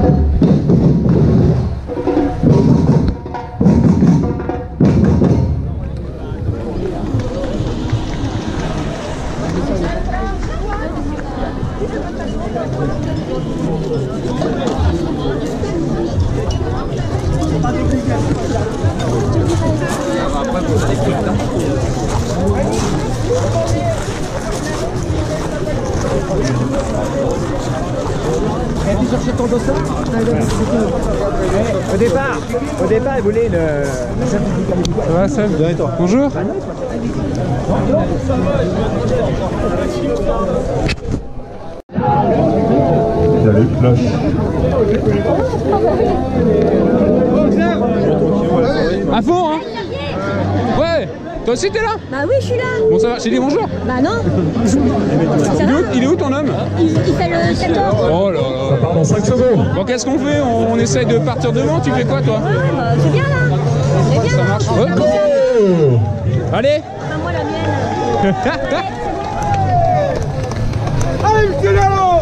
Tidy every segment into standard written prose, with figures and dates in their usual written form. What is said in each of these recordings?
Au départ, il voulait une... Ça va, Seb? Bien et toi? Bonjour. Salut, Flash. À fond, hein? Ouais. Toi aussi t'es là? Bah oui, je suis là. Bon, ça va, j'ai dit bonjour. Bah non. Il est où ton homme? Il fait le 14. Oh là là. Ça part dans 5 secondes. Bon, qu'est-ce qu'on fait? On essaye de partir devant, tu fais quoi toi? Ouais, bah c'est bien là. C'est bien. Ça marche. Là. Ouais. Allez. Bah, moi la mienne. Allez, monsieur Lalo.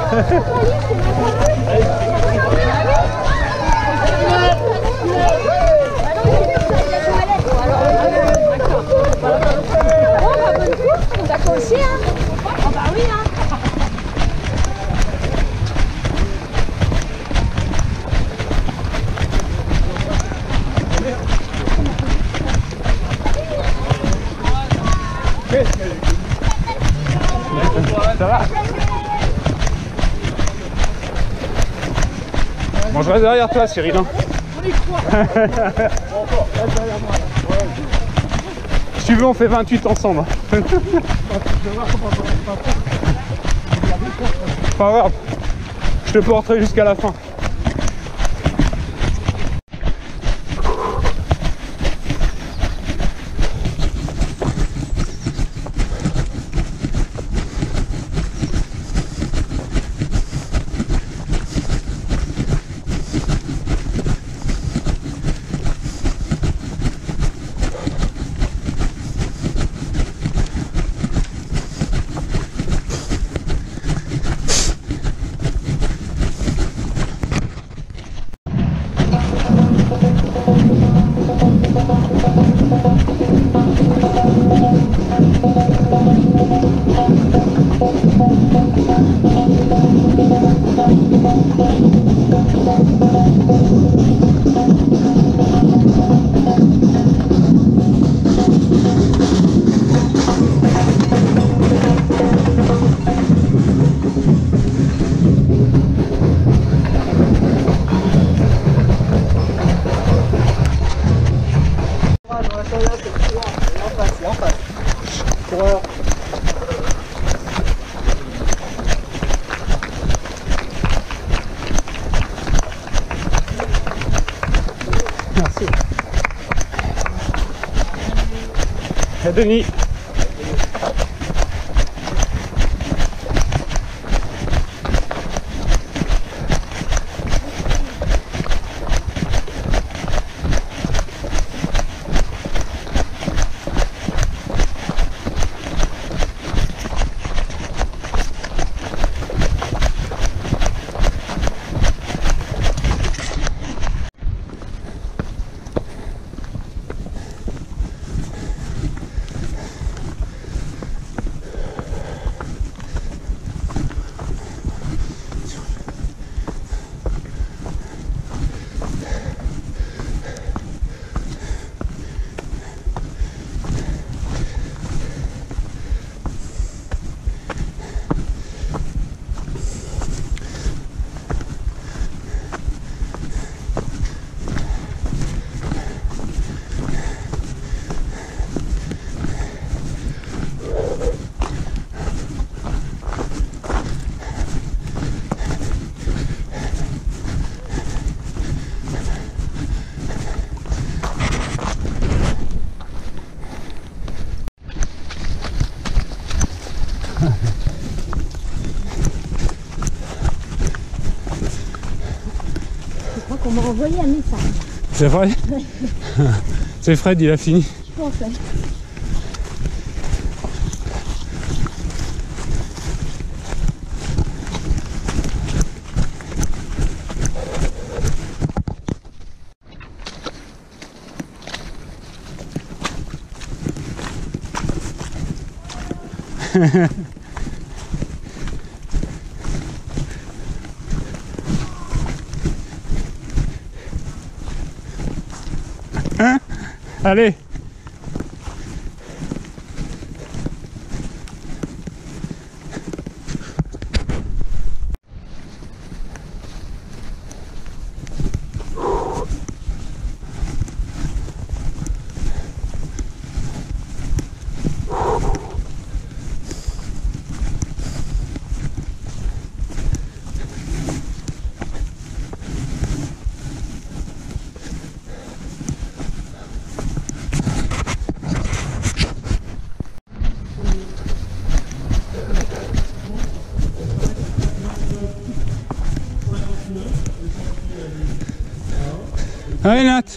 D'accord aussi, hein? Oh bah oui, hein? Ça va? Bon, je reste derrière toi, Cyril. Hein. Si tu veux, on fait 28 ensemble. Pas grave. Je te porterai jusqu'à la fin. Merci. Et Denis. On m'a envoyé un message. C'est vrai? C'est Fred, il a fini. Je pense, ouais. Hein? Allez. Allez Nat.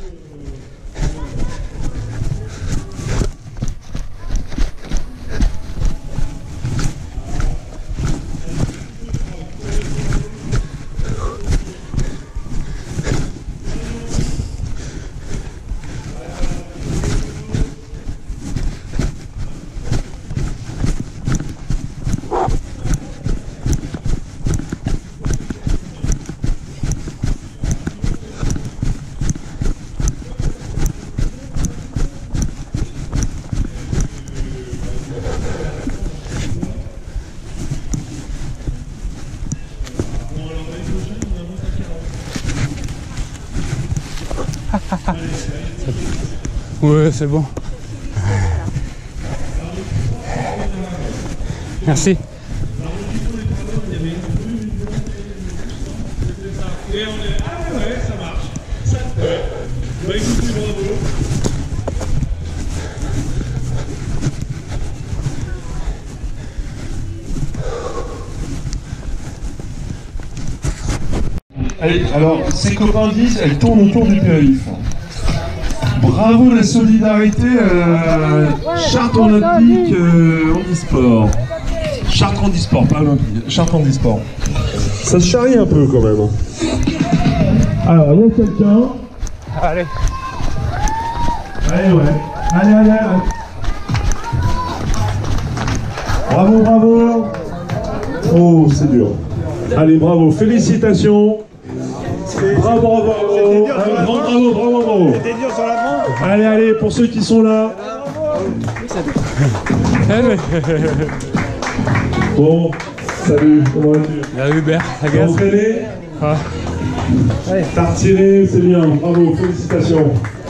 Ouais, c'est bon. Merci. Allez, alors, ses copains disent, elle tourne autour du périph'. Bravo la solidarité, Chartres Olympique Handisport. Chartres Handisport, pas Olympique, Chartres Handisport. Ça se charrie un peu quand même. Alors, il y a quelqu'un. Allez. Allez, ouais. Allez, allez, allez. Bravo, bravo. Oh, c'est dur. Allez, bravo, félicitations. Bravo, bravo, bravo. Bravo, bravo, bravo. C'était dur sur l'avant. Allez, allez, pour ceux qui sont là. Bon, salut, comment vas-tu? La Hubert, la T'as gaz. entraîné? Ah. T'as retiré, c'est bien, bravo, félicitations.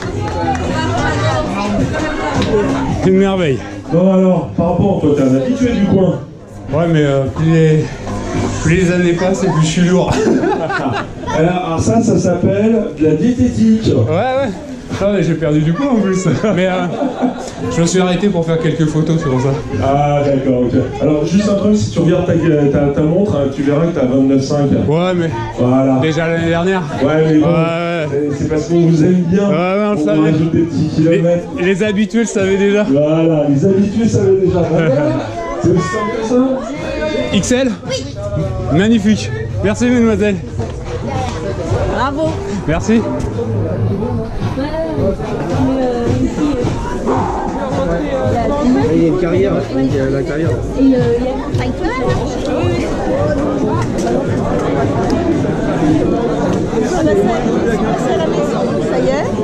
C'est une merveille. Bon alors, par rapport, toi t'es un habitué du coin. Ouais, mais plus les années passent et plus je suis lourd. Alors ça s'appelle de la diététique. Ouais. Ah, mais j'ai perdu du poids en plus. Mais je me suis arrêté pour faire quelques photos, c'est pour ça. Ah d'accord, ok. Alors juste un truc, si tu regardes ta montre, tu verras que t'as 29,5. Ouais, mais Voilà. déjà l'année dernière. Ouais, mais bon, Ouais. c'est parce qu'on vous aime bien. Ouais, on le on savait. rajoute des petits kilomètres. Les habitués le savaient déjà. Voilà, les habitués savaient déjà. C'est aussi simple que ça. XL? Oui. Magnifique. Merci, mademoiselle. Bravo. Merci. Il y a une carrière, il y a la carrière. Et il y a une taille là. Oui. On passe à la maison, ça y est.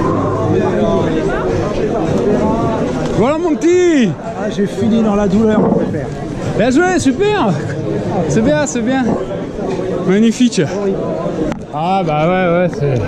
Voilà mon petit. Ah, j'ai fini dans la douleur, mon père. Bien joué, super. C'est bien, c'est bien. Magnifique. Ah bah ouais, c'est...